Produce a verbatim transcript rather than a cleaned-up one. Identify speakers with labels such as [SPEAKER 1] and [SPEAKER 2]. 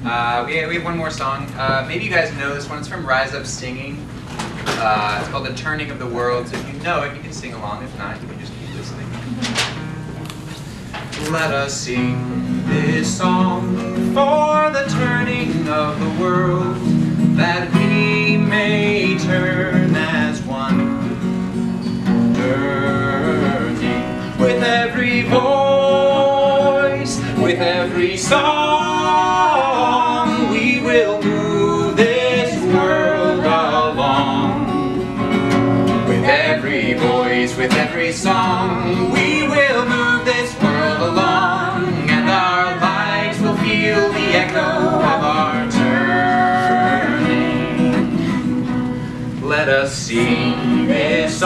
[SPEAKER 1] Uh, we, we have one more song. Uh, maybe you guys know this one. It's from Rise Up Singing. Uh, it's called The Turning of the World. So if you know it, you can sing along. If not, you can just keep listening. Let us sing this song for the turning of the world, that we may turn as one. Turning with every voice, with every song, we will move this world along. With every voice, with every song, we will move this world along, and our lives will feel the echo of our turning. Let us sing this song